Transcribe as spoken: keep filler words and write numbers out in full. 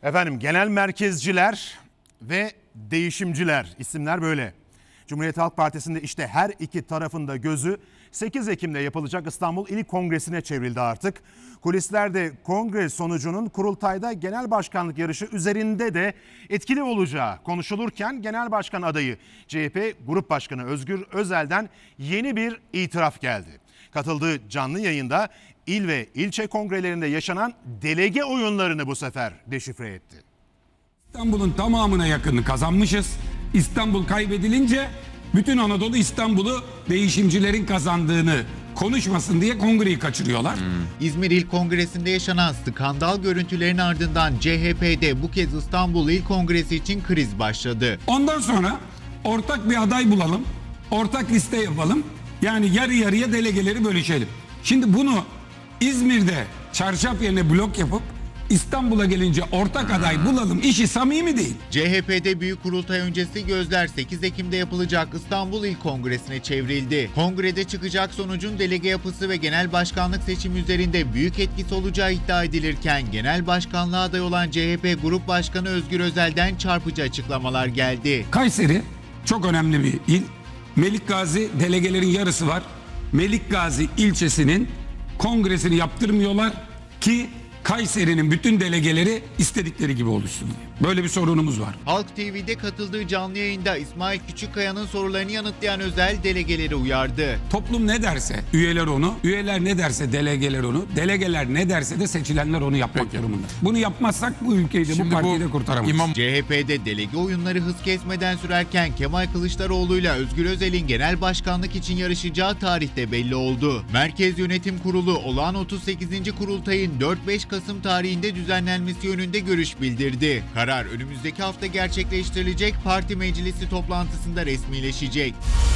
Efendim genel merkezciler ve değişimciler, isimler böyle. Cumhuriyet Halk Partisi'nde işte her iki tarafında gözü sekiz Ekim'de yapılacak İstanbul İl Kongresi'ne çevrildi artık. Kulislerde kongre sonucunun kurultayda genel başkanlık yarışı üzerinde de etkili olacağı konuşulurken genel başkan adayı C H P Grup Başkanı Özgür Özel'den yeni bir itiraf geldi. Katıldığı canlı yayında il ve ilçe kongrelerinde yaşanan delege oyunlarını bu sefer deşifre etti. İstanbul'un tamamına yakını kazanmışız. İstanbul kaybedilince bütün Anadolu İstanbul'u değişimcilerin kazandığını konuşmasın diye kongreyi kaçırıyorlar. Hmm. İzmir İl Kongresi'nde yaşanan skandal görüntülerin ardından C H P'de bu kez İstanbul İl Kongresi için kriz başladı. Ondan sonra ortak bir aday bulalım, ortak liste yapalım. Yani yarı yarıya delegeleri bölüşelim. Şimdi bunu İzmir'de çarşaf yerine blok yapıp İstanbul'a gelince ortak aday bulalım işi samimi değil. C H P'de büyük kurultay öncesi gözler sekiz Ekim'de yapılacak İstanbul İl Kongresi'ne çevrildi. Kongrede çıkacak sonucun delege yapısı ve genel başkanlık seçimi üzerinde büyük etkisi olacağı iddia edilirken genel başkanlığa aday olan C H P Grup Başkanı Özgür Özel'den çarpıcı açıklamalar geldi. Kayseri çok önemli bir il. Melikgazi delegelerin yarısı var. Melikgazi ilçesinin kongresini yaptırmıyorlar ki Kayseri'nin bütün delegeleri istedikleri gibi oluşsun diye. Böyle bir sorunumuz var. Halk T V'de katıldığı canlı yayında İsmail Küçükkaya'nın sorularını yanıtlayan Özel delegeleri uyardı. Toplum ne derse üyeler onu, üyeler ne derse delegeler onu, delegeler ne derse de seçilenler onu yapmak durumunda. Bunu yapmazsak bu ülkeyi de bu partiyi de kurtaramayız. İmam... C H P'de delege oyunları hız kesmeden sürerken Kemal Kılıçdaroğlu'yla Özgür Özel'in genel başkanlık için yarışacağı tarihte belli oldu. Merkez Yönetim Kurulu olağan otuz sekizinci kurultayın dört beş Kasım tarihinde düzenlenmesi yönünde görüş bildirdi. Karar önümüzdeki hafta gerçekleştirilecek parti meclisi toplantısında resmileşecek.